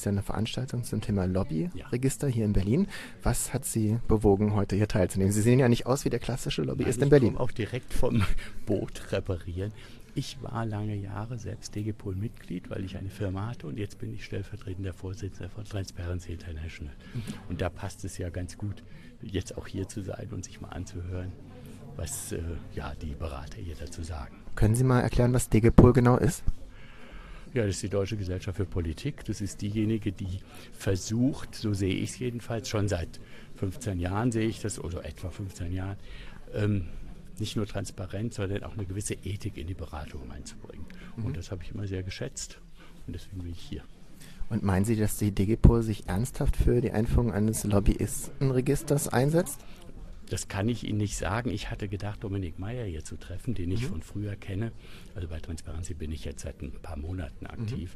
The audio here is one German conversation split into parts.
ist ja eine Veranstaltung zum Thema Lobbyregister hier in Berlin. Was hat Sie bewogen, heute hier teilzunehmen? Sie sehen ja nicht aus wie der klassische Lobbyist in Berlin. Ich komme auch direkt vom Boot reparieren. Ich war lange Jahre selbst Degepol-Mitglied, weil ich eine Firma hatte, und jetzt bin ich stellvertretender Vorsitzender von Transparency International. Und da passt es ja ganz gut, jetzt auch hier zu sein und sich mal anzuhören, was die Berater hier dazu sagen. Können Sie mal erklären, was Degepol genau ist? Ja, das ist die Deutsche Gesellschaft für Politik. Das ist diejenige, die versucht, so sehe ich es jedenfalls, schon seit 15 Jahren sehe ich das, oder etwa 15 Jahren, nicht nur Transparenz, sondern auch eine gewisse Ethik in die Beratung einzubringen. Und das habe ich immer sehr geschätzt, und deswegen bin ich hier. Und meinen Sie, dass die Degepol sich ernsthaft für die Einführung eines Lobbyistenregisters einsetzt? Das kann ich Ihnen nicht sagen. Ich hatte gedacht, Dominik Meyer hier zu treffen, den ich von früher kenne. Also bei Transparency bin ich jetzt seit ein paar Monaten aktiv.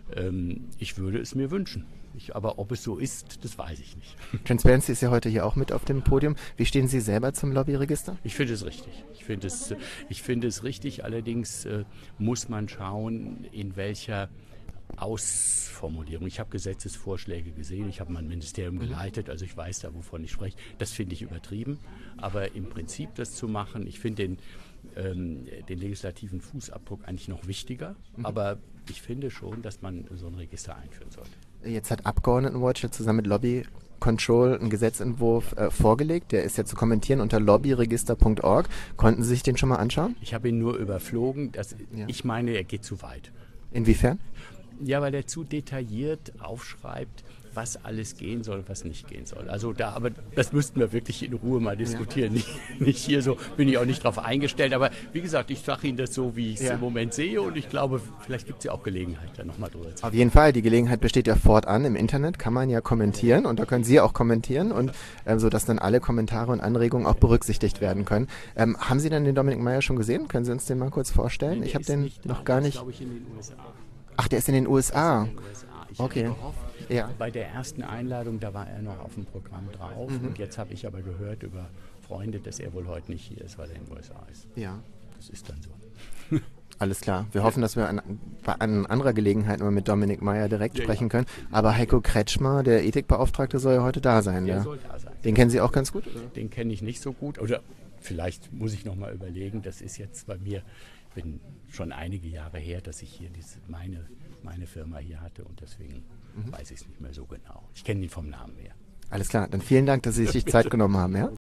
Ich würde es mir wünschen. Aber ob es so ist, das weiß ich nicht. Transparency ist ja heute hier auch mit auf dem Podium. Wie stehen Sie selber zum Lobbyregister? Ich finde es richtig. Ich finde es richtig. Allerdings muss man schauen, in welcher Ausformulierung. Ich habe Gesetzesvorschläge gesehen, ich habe mein Ministerium geleitet, also ich weiß da, wovon ich spreche. Das finde ich übertrieben, aber im Prinzip das zu machen, ich finde den legislativen Fußabdruck eigentlich noch wichtiger, aber ich finde schon, dass man so ein Register einführen sollte. Jetzt hat Abgeordnetenwatch zusammen mit Lobby Control einen Gesetzentwurf vorgelegt. Der ist ja zu kommentieren unter lobbyregister.org. Konnten Sie sich den schon mal anschauen? Ich habe ihn nur überflogen. Ich meine, er geht zu weit. Inwiefern? Ja, weil er zu detailliert aufschreibt, was alles gehen soll und was nicht gehen soll. Also aber das müssten wir wirklich in Ruhe mal diskutieren. Nicht hier so, bin ich auch nicht drauf eingestellt. Aber wie gesagt, ich sage Ihnen das so, wie ich es im Moment sehe. Und ich glaube, vielleicht gibt es ja auch Gelegenheit, da nochmal drüber zu sprechen. Auf jeden Fall, die Gelegenheit besteht ja fortan. Im Internet kann man ja kommentieren, und da können Sie auch kommentieren, und sodass dann alle Kommentare und Anregungen auch berücksichtigt werden können. Haben Sie denn den Dominik Meyer schon gesehen? Können Sie uns den mal kurz vorstellen? Nee, ich habe den noch gar nicht. Glaube ich, in den USA. Ach, der ist in den USA. Ich Okay. habe gehofft, Ja. bei der ersten Einladung, da war er noch auf dem Programm drauf. Und jetzt habe ich aber gehört über Freunde, dass er wohl heute nicht hier ist, weil er in den USA ist. Ja. Das ist dann so. Alles klar. Wir hoffen, dass wir bei anderer Gelegenheit mal mit Dominik Meyer direkt sprechen können. Aber Heiko Kretschmer, der Ethikbeauftragte, soll ja heute da sein. Der soll da sein. Den kennen Sie auch ganz gut? Oder? Den kenne ich nicht so gut. Oder vielleicht muss ich noch mal überlegen. Das ist jetzt bei mir, bin schon einige Jahre her, dass ich hier meine Firma hier hatte. Und deswegen weiß ich es nicht mehr so genau. Ich kenne ihn vom Namen her. Alles klar. Dann vielen Dank, dass Sie sich die Zeit genommen haben. Ja?